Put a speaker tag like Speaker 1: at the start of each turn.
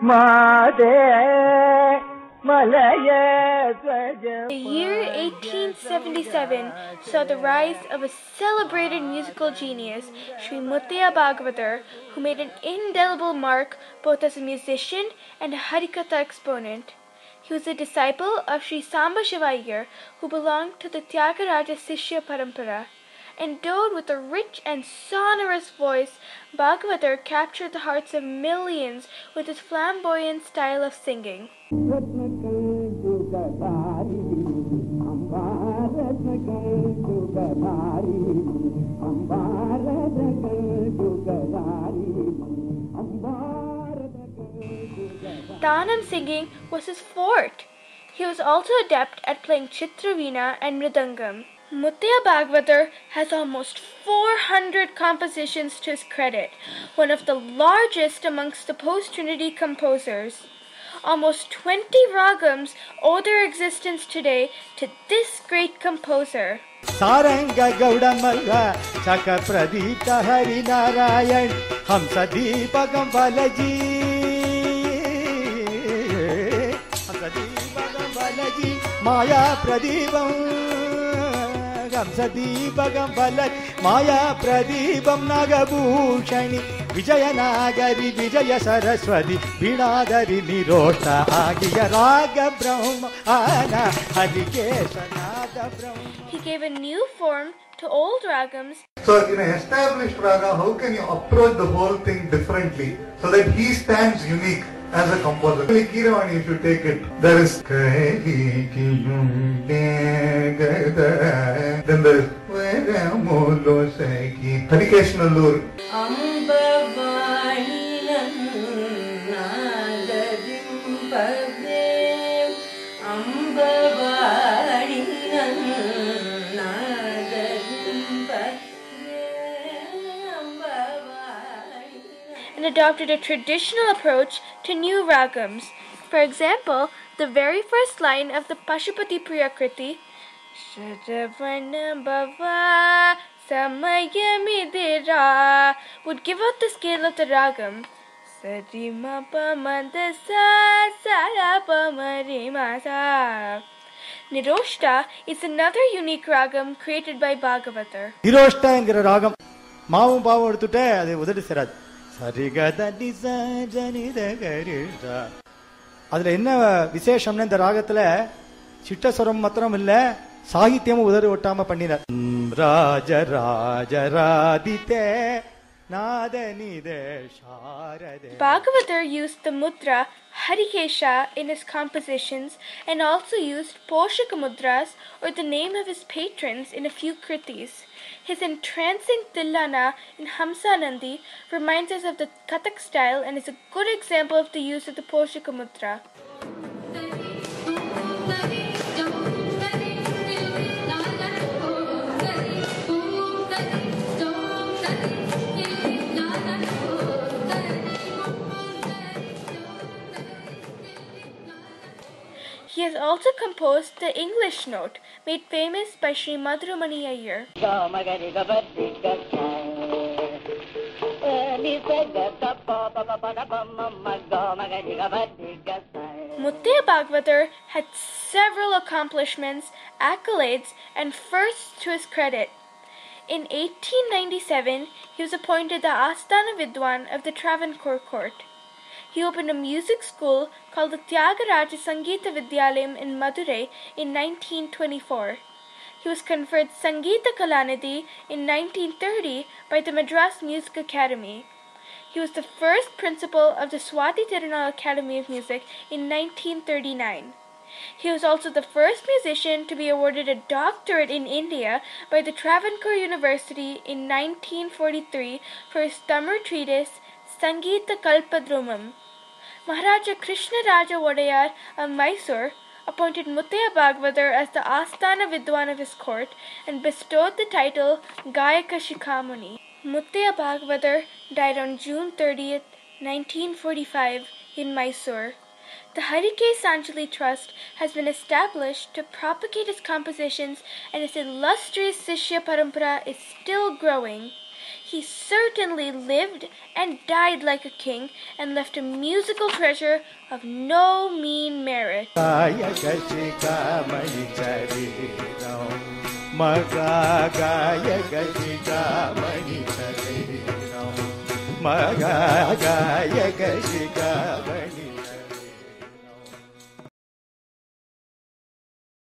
Speaker 1: The year 1877 saw the rise of a celebrated musical genius, Sri Muthiah Bhagavathar, who made an indelible mark both as a musician and a Harikatha exponent. He was a disciple of Sri Samba Shiva Iyer, who belonged to the Tyagaraja Sishya Parampara. Endowed with a rich and sonorous voice, Bhagavathar captured the hearts of millions with his flamboyant style of singing. Tanam singing was his forte. He was also adept at playing chitraveena and mridangam. Muthiah Bhagavathar has almost 400 compositions to his credit, one of the largest amongst the post-Trinity composers. Almost 20 ragams owe their existence today to this great composer.
Speaker 2: Saranga Gaudamalla, Chaka Pradita Hari Narayan, Hamsa Deepagam Balaji, Hamsa Deepagam Balaji, Maya Pradipam. Deepagam Balaj Maya Pradipam Nagabhushani Vijaya Nagari Vijaya Saraswati Vinadari Nirosha Agiya Raga Brahma Ana Harikesanallur Brahma.
Speaker 1: He gave a new form to old ragams.
Speaker 3: So in an established raga, how can you approach the whole thing differently so that he stands unique as a composer? Kiravani, if you take it, there is then there's Harikesanallur.
Speaker 1: And adopted a traditional approach to new ragams. For example, the very first line of the Pashupati Priyakriti, Sharadamba Samayamidira, would give out the scale of the ragam. Niroshta is another unique ragam created by Bhagavathar.
Speaker 2: Niroshta engira ragam Maavum Paavum edutute adu udadu serad. Sarigada nisa janida garisha. அதுல என்ன விசேஷம்னா இந்த ராகத்துல சிட்டஸ்வரம் மாத்திரம் இல்ல சாகித்யமும் உதறி ஒட்டாம பண்ணினார். Raja Raja ராதிதே நாதனிதே சாரதே.
Speaker 1: Bhagavathar used the mudra Harikesha in his compositions and also used Poshaka mudras, or the name of his patrons, in a few kritis. His entrancing Tillana in Hamsanandi reminds us of the Kathak style and is a good example of the use of the Poshaka mudra. He has also composed the English note, made famous by Sri Madhuramani Iyer. Muthiah Bhagavathar had several accomplishments, accolades, and firsts to his credit. In 1897, he was appointed the Asthana Vidwan of the Travancore court. He opened a music school called the Tyagaraja Sangeetha Vidyalayam in Madurai in 1924. He was conferred Sangeetha Kalanidhi in 1930 by the Madras Music Academy. He was the first principal of the Swati Tirunal Academy of Music in 1939. He was also the first musician to be awarded a doctorate in India by the Travancore University in 1943 for his Tamil treatise Sangeetha Kalpadrumam. Maharaja Krishna Raja Wadayar of Mysore appointed Muthiah Bhagavathar as the Asthana Vidwan of his court and bestowed the title Gayaka Shikhamuni. Muthiah Bhagavathar died on June 30th, 1945 in Mysore. The Harikesanallur Trust has been established to propagate his compositions, and his illustrious Sishya Parampara is still growing. He certainly lived and died like a king and left a musical treasure of no mean merit.
Speaker 2: Magaya Gashika Mani